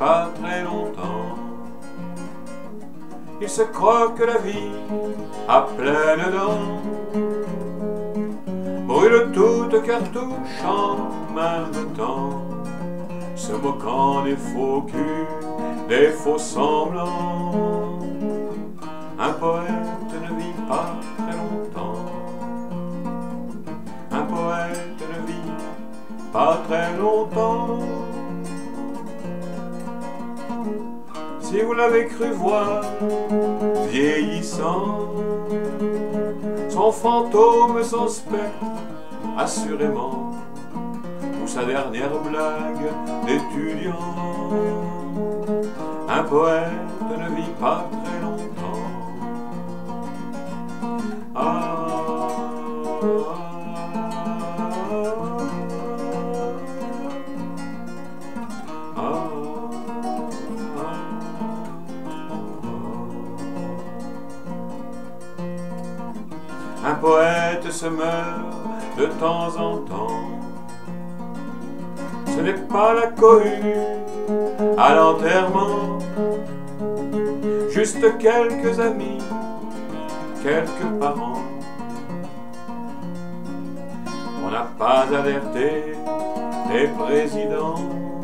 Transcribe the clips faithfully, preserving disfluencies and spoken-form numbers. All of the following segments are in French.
pas très longtemps. Il se croque la vie à pleines dents, brûle toute cartouche en même temps, se moquant des faux culs, des faux semblants. Un poète ne vit pas très longtemps. Un poète ne vit pas très longtemps. Si vous l'avez cru voir vieillissant, son fantôme, son spectre, assurément, ou sa dernière blague d'étudiant. Un poète ne vit pas très longtemps. Ah, ah, ah, ah. Un poète se meurt de temps en temps. Ce n'est pas la cohue à l'enterrement, juste quelques amis, quelques parents. On n'a pas alerté les présidents.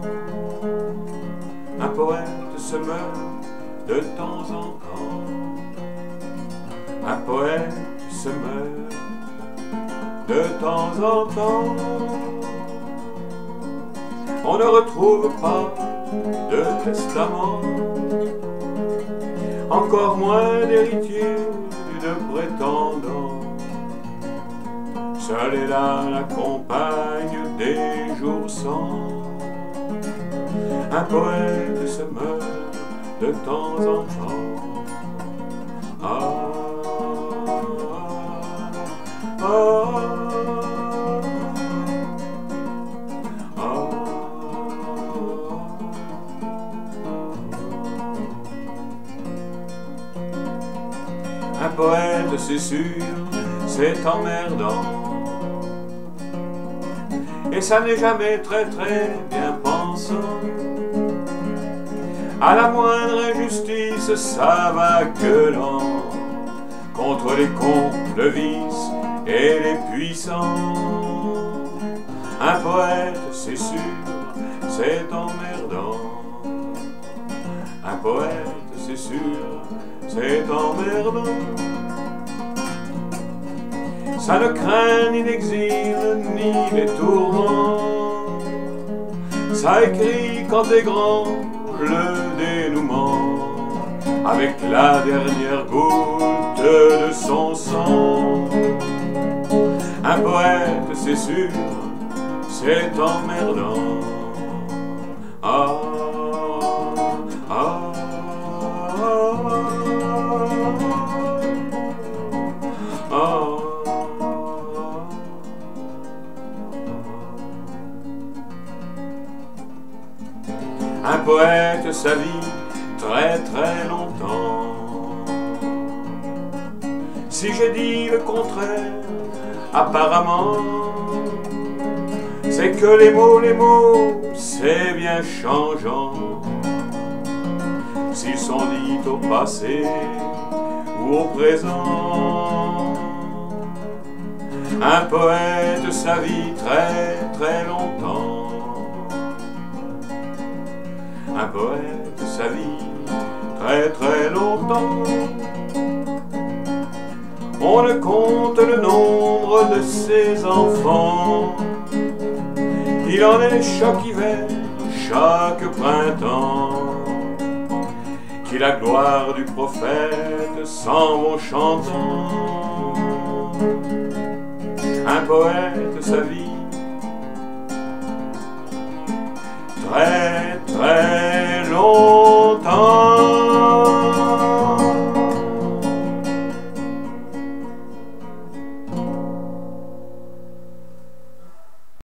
Un poète se meurt de temps en temps. Un poète se meurt de temps en temps. On ne retrouve pas de testament, encore moins d'héritiers, de prétendants. Seule est là la compagne des jours sans. Un poète se meurt de temps en temps. Ah, ah, ah. Un poète, c'est sûr, c'est emmerdant. Et ça n'est jamais très très bien pensant. À la moindre injustice, ça va gueulant contre les cons, le vice et les puissants. Un poète, c'est sûr, c'est emmerdant. Un poète, c'est sûr, c'est emmerdant. Ça ne craint ni l'exil ni les tourments. Ça écrit quand est grand le dénouement, avec la dernière goutte de son sang. Un poète, c'est sûr, c'est emmerdant. Ah, ah. Un poète, sa vie, très très longtemps. Si j'ai dit le contraire, apparemment, c'est que les mots, les mots, c'est bien changeant. S'ils sont dits au passé ou au présent. Un poète, sa vie, très très longtemps. Un poète, sa vie, très très longtemps. On ne compte le nombre de ses enfants. Il en est chaque hiver, chaque printemps, qui la gloire du prophète s'en vont chantant. Un poète, sa vie,